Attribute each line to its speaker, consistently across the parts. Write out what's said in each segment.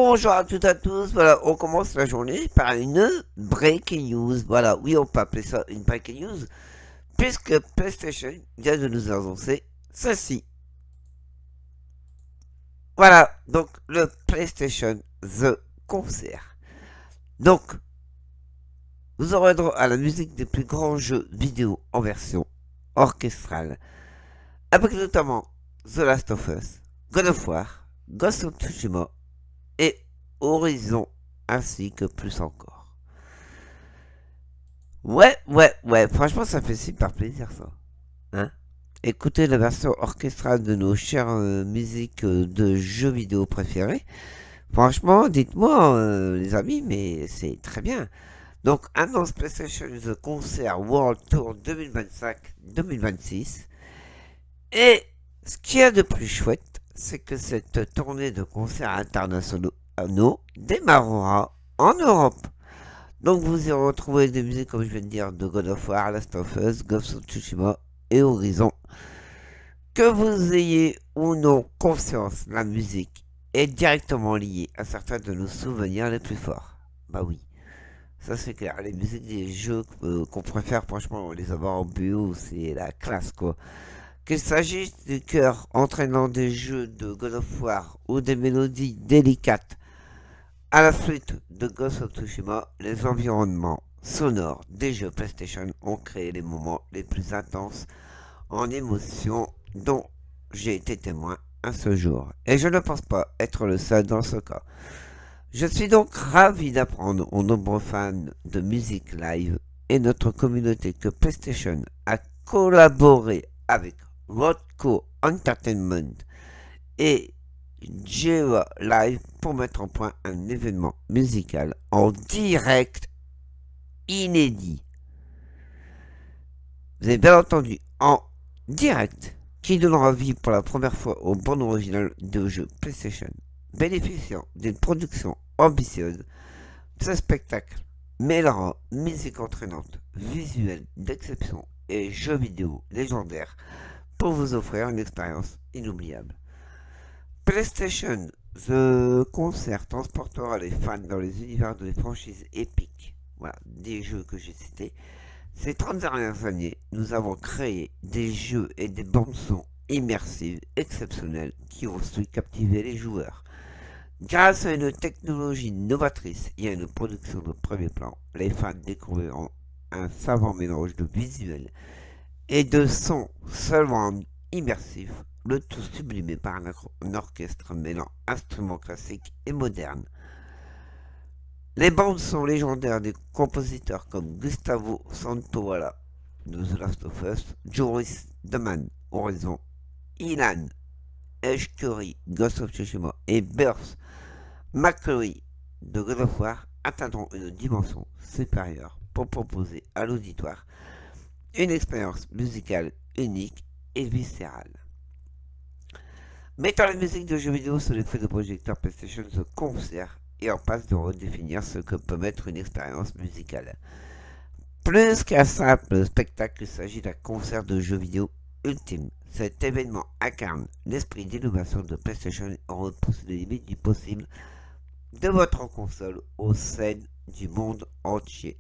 Speaker 1: Bonjour à toutes et à tous, voilà, on commence la journée par une breaking news. Voilà, oui, on peut appeler ça une breaking news, puisque PlayStation vient de nous annoncer ceci. Voilà, donc le PlayStation The Concert. Donc, vous aurez droit à la musique des plus grands jeux vidéo en version orchestrale, avec notamment The Last of Us, God of War, Ghost of Tsushima et Horizon, ainsi que plus encore. Ouais, franchement, ça fait super plaisir, ça. Hein? Écoutez la version orchestrale de nos chères musiques de jeux vidéo préférées. Franchement, dites-moi, les amis, mais c'est très bien. Donc, annonce PlayStation The Concert World Tour 2025-2026. Et ce qu'il y a de plus chouette, c'est que cette tournée de concerts internationaux démarrera en Europe. Donc vous y retrouvez des musiques, comme je viens de dire, de God of War, Last of Us, Ghost of Tsushima et Horizon. Que vous ayez ou non conscience, la musique est directement liée à certains de nos souvenirs les plus forts. Bah oui, ça c'est clair. Les musiques des jeux qu'on préfère, franchement, les avoir en BO, c'est la classe quoi. Qu'il s'agisse du cœur entraînant des jeux de God of War ou des mélodies délicates à la suite de Ghost of Tsushima, les environnements sonores des jeux PlayStation ont créé les moments les plus intenses en émotion dont j'ai été témoin à ce jour. Et je ne pense pas être le seul dans ce cas. Je suis donc ravi d'apprendre aux nombreux fans de musique live et notre communauté que PlayStation a collaboré avec Roadco Entertainment et Geo Live pour mettre en point un événement musical en direct inédit. Vous avez bien entendu, en direct, qui donnera vie pour la première fois aux bandes originales de jeux PlayStation, bénéficiant d'une production ambitieuse. Ce spectacle mêlera musique entraînante, visuel d'exception et jeux vidéo légendaires pour vous offrir une expérience inoubliable. PlayStation The Concert transportera les fans dans les univers des franchises épiques, voilà, des jeux que j'ai cités. Ces 30 dernières années, nous avons créé des jeux et des bandes-son immersives exceptionnelles qui ont su captiver les joueurs. Grâce à une technologie novatrice et à une production de premier plan, les fans découvriront un savant mélange de visuels et de sons seulement immersifs, le tout sublimé par un orchestre mêlant instruments classiques et modernes. Les bandes sont légendaires des compositeurs comme Gustavo Santaolalla de The Last of Us, Joris Deman, Horizon, Ilan Eshkeri, Ghost of Tsushima et Burst McCreary de God of War atteindront une dimension supérieure pour proposer à l'auditoire une expérience musicale unique et viscérale. Mettant la musique de jeux vidéo sur les feux de projecteur PlayStation The Concert et en passe de redéfinir ce que peut être une expérience musicale. Plus qu'un simple spectacle, il s'agit d'un concert de jeux vidéo ultime. Cet événement incarne l'esprit d'innovation de PlayStation et repousse les limites du possible de votre console aux scènes du monde entier.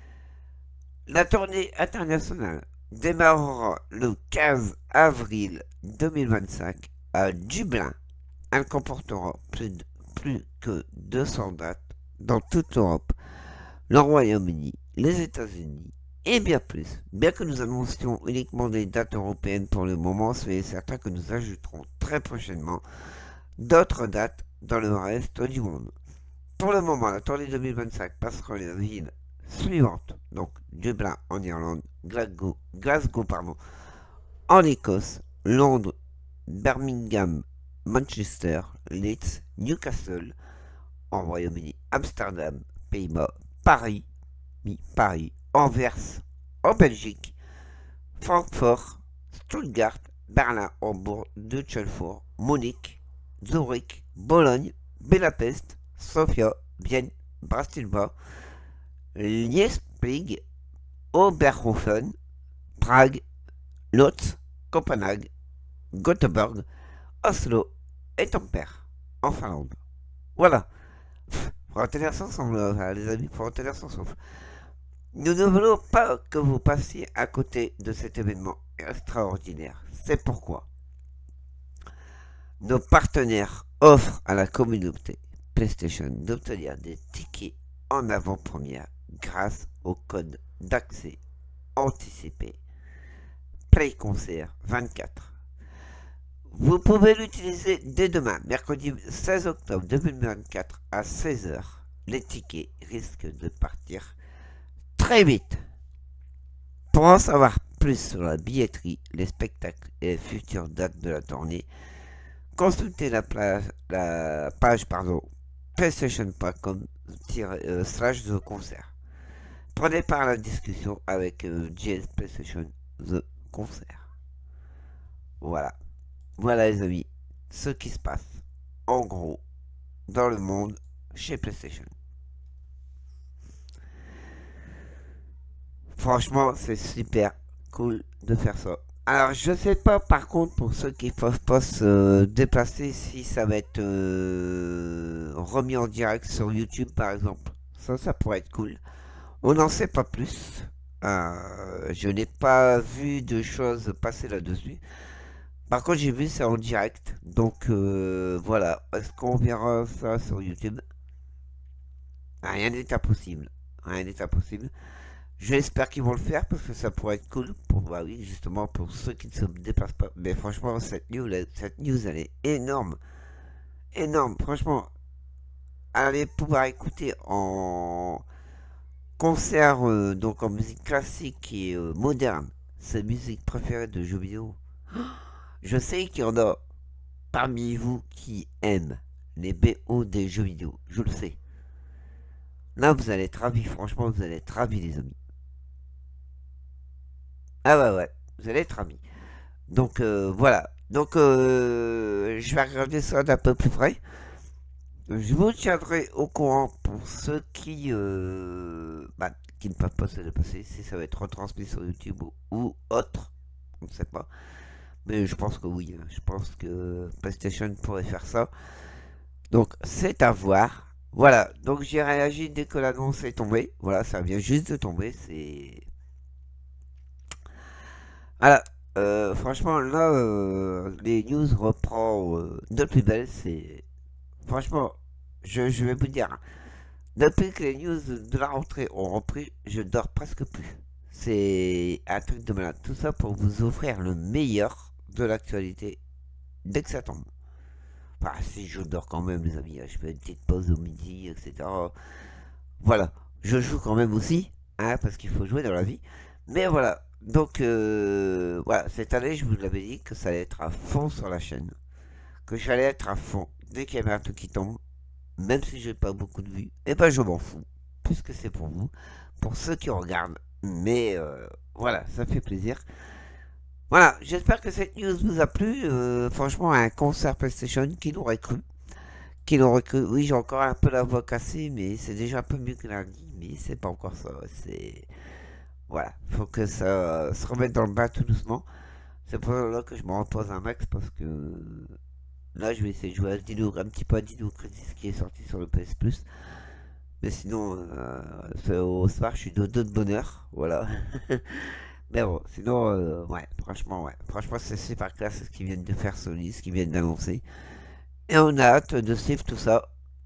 Speaker 1: La tournée internationale démarrera le 15 avril 2025 à Dublin. Elle comportera plus que 200 dates dans toute l'Europe, le Royaume-Uni, les États-Unis et bien plus. Bien que nous annoncions uniquement des dates européennes pour le moment, soyez certains que nous ajouterons très prochainement d'autres dates dans le reste du monde. Pour le moment, la tournée 2025 passera les villes suivantes, donc Dublin en Irlande, Glasgow en Écosse, Londres, Birmingham, Manchester, Leeds, Newcastle en Royaume-Uni, Amsterdam, Pays-Bas, Paris, Anvers en Belgique, Francfort, Stuttgart, Berlin, Hambourg, Düsseldorf, Munich, Zurich, Bologne, Budapest, Sofia, Vienne, Bratislava, Leipzig, Oberhofen, Prague, Lodz, Copenhague, Göteborg, Oslo et Tampere en Finlande. Voilà, Pour en tenir ensemble, les amis, pour en tenir ensemble. Nous ne voulons pas que vous passiez à côté de cet événement extraordinaire. C'est pourquoi nos partenaires offrent à la communauté PlayStation d'obtenir des tickets en avant-première grâce au code d'accès anticipé PlayConcert 24. Vous pouvez l'utiliser dès demain, mercredi 16 octobre 2024 à 16h. Les tickets risquent de partir très vite. Pour en savoir plus sur la billetterie, les spectacles et les futures dates de la tournée, consultez la page PlayStation.com/The Concert. Prenez part à la discussion avec JS PlayStation The Concert. Voilà. Voilà les amis, ce qui se passe en gros dans le monde chez PlayStation. Franchement, c'est super cool de faire ça. Alors, je sais pas par contre pour ceux qui peuvent pas se déplacer si ça va être remis en direct sur YouTube par exemple. Ça pourrait être cool. On n'en sait pas plus. Je n'ai pas vu de choses passer là-dessus. Par contre, j'ai vu ça en direct. Donc, voilà. Est-ce qu'on verra ça sur YouTube? Rien n'est impossible. Rien n'est impossible. J'espère qu'ils vont le faire parce que ça pourrait être cool pour, bah oui, justement, pour ceux qui ne se déplacent pas. Mais franchement, cette news, elle est énorme. Énorme. Franchement, allez pouvoir écouter en concert, donc en musique classique et moderne, sa musique préférée de jeux vidéo. Je sais qu'il y en a parmi vous qui aiment les BO des jeux vidéo. Je le sais. Là, vous allez être ravis. Franchement, vous allez être ravis, les amis. Ah ouais, ouais. Vous allez être ravis. Donc, voilà. Donc, je vais regarder ça d'un peu plus près. Je vous tiendrai au courant pour ceux qui ne peuvent pas se dépasser. Si ça va être retransmis sur YouTube ou autre. On ne sait pas. Mais je pense que oui. Je pense que PlayStation pourrait faire ça. Donc, c'est à voir. Voilà. Donc, j'ai réagi dès que l'annonce est tombée. Voilà, ça vient juste de tomber. C'est. Voilà. Franchement, là, les news reprend de plus belle. C'est. Franchement, je vais vous dire. Depuis que les news de la rentrée ont repris, je dors presque plus. C'est un truc de malade. Tout ça pour vous offrir le meilleur de l'actualité dès que ça tombe. Enfin, si je dors quand même, les amis, je fais une petite pause au midi, etc. Voilà, je joue quand même aussi, hein, parce qu'il faut jouer dans la vie. Mais voilà, donc voilà, cette année, je vous l'avais dit que ça allait être à fond sur la chaîne. Que j'allais être à fond dès qu'il y avait un truc qui tombe, même si j'ai pas beaucoup de vues, et ben je m'en fous, puisque c'est pour vous, pour ceux qui regardent. Mais voilà, ça fait plaisir. Voilà, j'espère que cette news vous a plu. Franchement, un concert PlayStation, qui l'aurait cru? Qui l'aurait cru? Oui, j'ai encore un peu la voix cassée, mais c'est déjà un peu mieux que lundi. Mais c'est pas encore ça. C'est. Voilà, faut que ça se remette dans le bain tout doucement. C'est pour ça que je me repose un max parce que là, je vais essayer de jouer à Dino, un petit peu à Dino Crisis qui est sorti sur le PS Plus. Mais sinon, au soir, je suis de bonheur. Voilà. Mais bon, sinon, ouais, franchement, ouais. Franchement, c'est super classe ce qu'ils viennent de faire Sony, ce qu'ils viennent d'annoncer. Et on a hâte de suivre tout ça.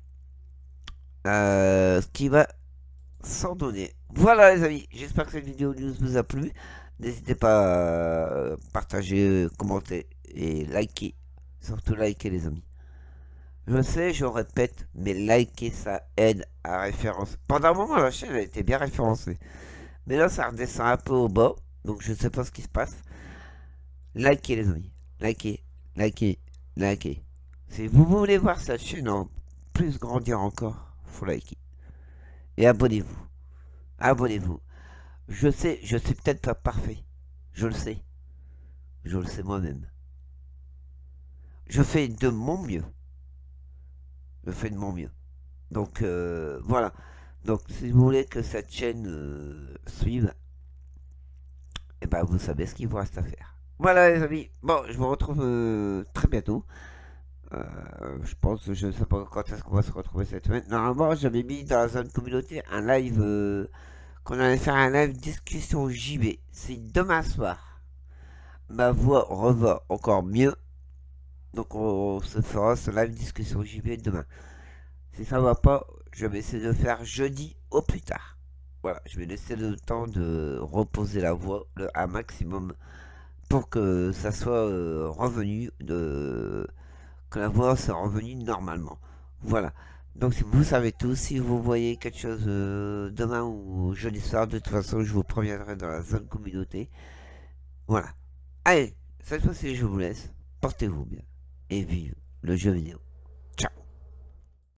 Speaker 1: Ce qui va s'en donner. Voilà, les amis. J'espère que cette vidéo news vous a plu. N'hésitez pas à partager, commenter et liker. Surtout liker, les amis. Je sais, je répète, mais liker, ça aide à référencer. Pendant un moment, la chaîne a été bien référencée. Mais là, ça redescend un peu au bas. Donc, je ne sais pas ce qui se passe. Likez, les amis. Likez, likez, likez. Si vous voulez voir cette chaîne en plus grandir encore, faut liker. Et abonnez-vous. Abonnez-vous. Je sais, je suis peut-être pas parfait. Je le sais. Je le sais moi-même. Je fais de mon mieux. Je fais de mon mieux. Donc, voilà. Donc, si vous voulez que cette chaîne suive, et ben vous savez ce qu'il vous reste à faire. Voilà les amis. Bon, je vous retrouve très bientôt. Je pense, je ne sais pas quand est-ce qu'on va se retrouver cette semaine. Normalement, j'avais mis dans la zone communauté un live, qu'on allait faire un live discussion JB. C'est demain soir. Ma voix revoit encore mieux. Donc on se fera ce live discussion JB demain. Si ça va pas, je vais essayer de le faire jeudi au plus tard. Voilà, je vais laisser le temps de reposer la voix un maximum pour que ça soit revenu, que la voix soit revenue normalement. Voilà. Donc si vous savez tout, si vous voyez quelque chose demain ou jeudi soir, de toute façon je vous préviendrai dans la zone communauté. Voilà. Allez, cette fois-ci je vous laisse. Portez-vous bien et vive le jeu vidéo.